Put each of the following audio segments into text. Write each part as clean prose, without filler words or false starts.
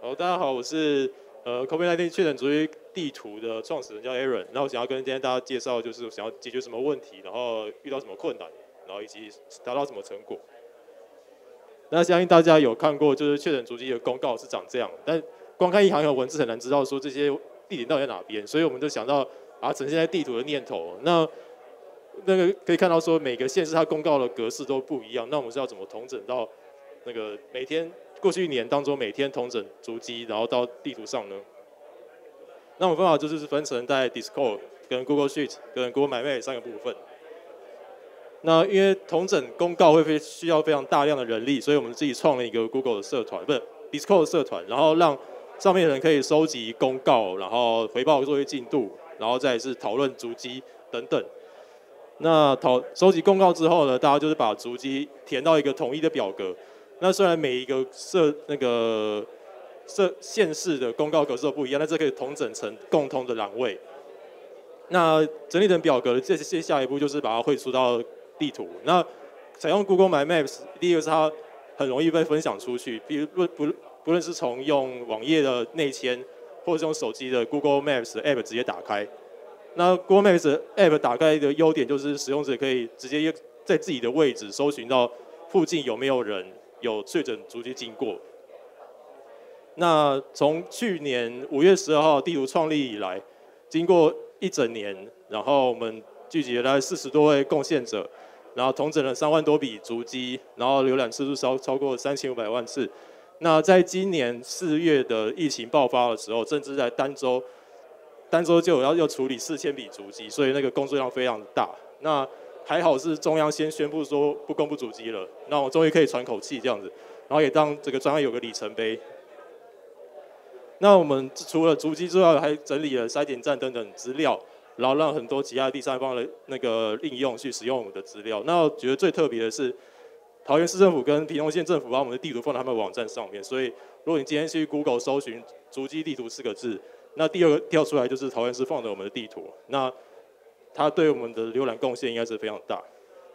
大家好，我是COVID-19 确诊族裔地图的创始人叫 Aaron，那我想要跟今天大家介绍，就是想要解决什么问题，然后遇到什么困难，然后以及达到什么成果。那相信大家有看过，就是确诊足迹的公告是长这样，但光看一行一行文字很难知道说这些地点到底在哪边，所以我们就想到把它呈现在地图的念头。那个可以看到说每个县市它公告的格式都不一样，那我们是要怎么统整到那个每天过去1年当中每天统整足迹，然后到地图上呢？那我们方法就是分成在 Discord、跟 Google Sheet、跟 Google My Map 3个部分。那因为统整公告会需要非常大量的人力，所以我们自己创了一个 Google 的社团，不是 Discord 的社团，然后让上面的人可以收集公告，然后回报作业进度，然后再是讨论足迹等等。那收集公告之后呢，大家就是把足迹填到一个统一的表格。那虽然每一个县市的公告格式都不一样，但这可以统整成共通的栏位。那整理成表格的接下一步就是把它汇出到地图。那采用 Google My Maps， 第一个是它很容易被分享出去，比如不论是从用网页的内嵌，或者是用手机的 Google Maps 的 App 直接打开。那 Google Maps 的 App 打开的优点就是使用者可以直接在自己的位置搜寻到附近有没有人有确诊足迹经过。那从去年5月12号地图创立以来，经过1整年，然后我们聚集了大概40多位贡献者，然后统整了3万多笔足迹，然后浏览次数超过3500万次。那在今年4月的疫情爆发的时候，甚至在单周就要处理4000笔足迹，所以那个工作量非常大。那还好是中央先宣布说不公布足迹了，那我终于可以喘口气这样子，然后也让这个专案有个里程碑。那我们除了足迹之外，还整理了筛检站等等资料，然后让很多其他第三方的那个应用去使用我们的资料。那我觉得最特别的是，桃园市政府跟屏东县政府把我们的地图放在他们的网站上面，所以如果你今天去 Google 搜寻“足迹地图”4个字，那第2个跳出来就是桃园市放的我们的地图。那它对我们的浏览贡献应该是非常大。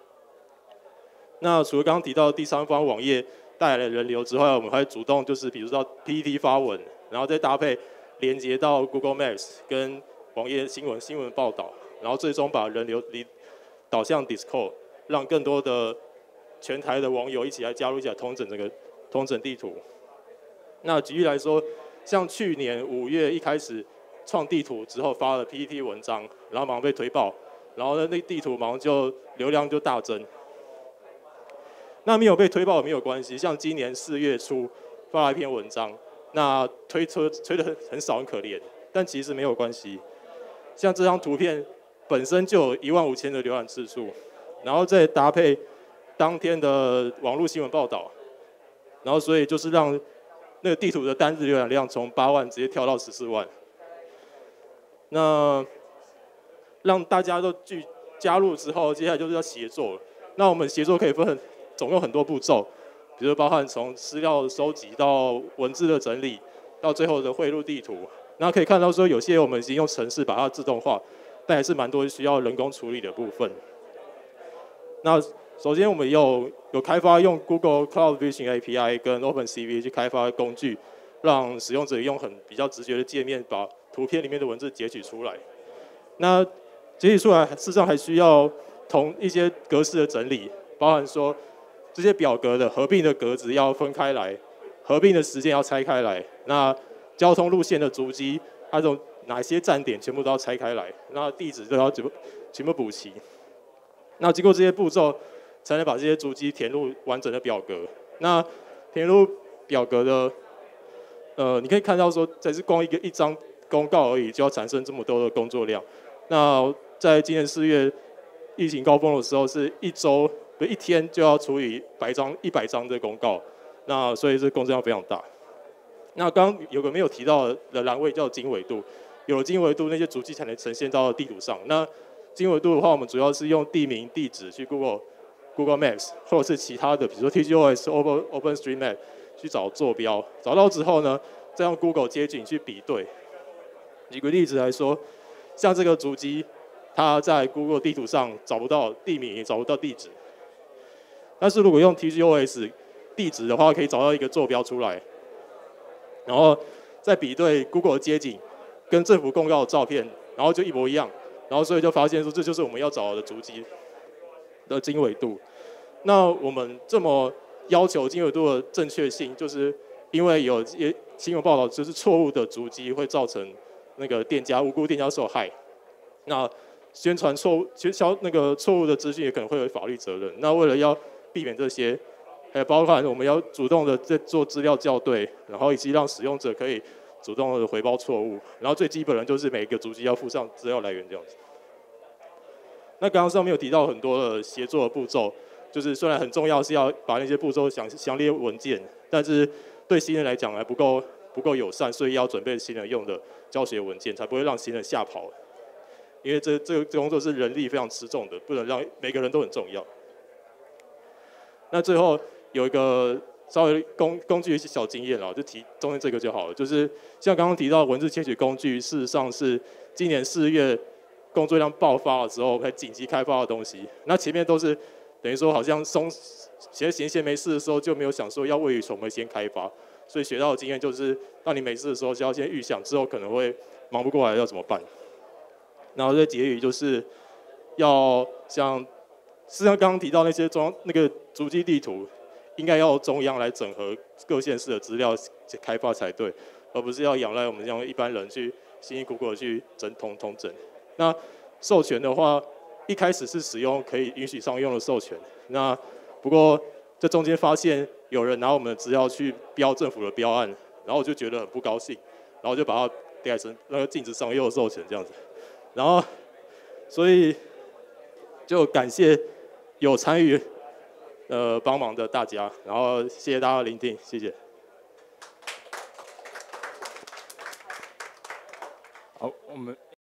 那除了刚刚提到第三方网页带来的人流之外，我们还主动就是比如说到 PTT 发文，然后再搭配连接到 Google Maps 跟网页新闻报道，然后最终把人流导向 Discord， 让更多的全台的网友一起来加入，一起来统整地图。那举例来说，像去年5月一开始创地图之后发了 PTT 文章，然后马上被推爆，然后那地图马上就流量就大增。那没有被推爆也没有关系，像今年4月初发了一篇文章，那推的很少很可怜，但其实没有关系。像这张图片本身就有15000的浏览次数，然后再搭配当天的网络新闻报道，然后所以就是让那个地图的单日浏览量从8万直接跳到14万。那让大家都加入之后，接下来就是要协作了。那我们协作可以总共很多步骤，比如包含从资料收集到文字的整理，到最后的汇入地图。那可以看到说，有些我们已经用程式把它自动化，但还是蛮多需要人工处理的部分。那首先我们有开发用 Google Cloud Vision API 跟 OpenCV 去开发工具，让使用者用比较直觉的界面把图片里面的文字截取出来。那截取出来，事实上还需要同一些格式的整理，包含说这些表格的合并的格子要分开来，合并的时间要拆开来。那交通路线的足迹，它有哪些站点全部都要拆开来，那地址都要全部补齐。那经过这些步骤，才能把这些足迹填入完整的表格。那填入表格的，你可以看到说，这是光一张公告而已，就要产生这么多的工作量。那在今年4月疫情高峰的时候，是1天就要处理100张的公告，那所以这工作量非常大。那刚刚有个没有提到的栏位叫经纬度，有了经纬度，那些足迹才能呈现到地图上。那经纬度的话，我们主要是用地名、地址去 Google Maps， 或者是其他的，比如说 TGOS、OpenStreetMap 去找坐标，找到之后呢，再用 Google 街景去比对。举个例子来说，像这个足迹，它在 Google 地图上找不到地名，也找不到地址。但是如果用 TGOS 地址的话，可以找到一个坐标出来。 然后再比对 Google 的街景跟政府公告的照片，然后就一模一样，然后所以就发现说这就是我们要找的足迹的经纬度。那我们这么要求经纬度的正确性，就是因为有些新闻报道就是错误的足迹会造成那个无辜店家受害。那宣传错误、那个错误的资讯也可能会有法律责任。那为了要避免这些，还有包括我们要主动的在做资料校对，然后以及让使用者可以主动的回报错误。然后最基本的就是每个足迹要附上资料来源这样子。那刚刚上面有提到很多的协作的步骤，就是虽然很重要是要把那些步骤详列文件，但是对新人来讲还不够友善，所以要准备新人用的教学文件，才不会让新人吓跑。因为这工作是人力非常吃重的，不能让每个人都很重要。那最后有一个稍微工具小经验啦，就提中间这个就好了。就是像刚刚提到文字窃取工具，事实上是今年4月工作量爆发的时候才紧急开发的东西。那前面都是等于说好像闲没事的时候就没有想说要未雨绸缪先开发，所以学到的经验就是，当你没事的时候就要先预想之后可能会忙不过来要怎么办。然后这结语就是要像，事实上刚刚提到那些那个足迹地图，应该要中央来整合各县市的资料开发才对，而不是要仰赖我们这样一般人去辛辛苦苦的去统整。那授权的话，一开始是使用可以允许商用的授权，那不过这中间发现有人拿我们的资料去标政府的标案，然后我就觉得很不高兴，然后就把它改成那个禁止商用的授权这样子。然后，所以就感谢有参与帮忙的大家，然后谢谢大家的聆听，谢谢。 好，我们。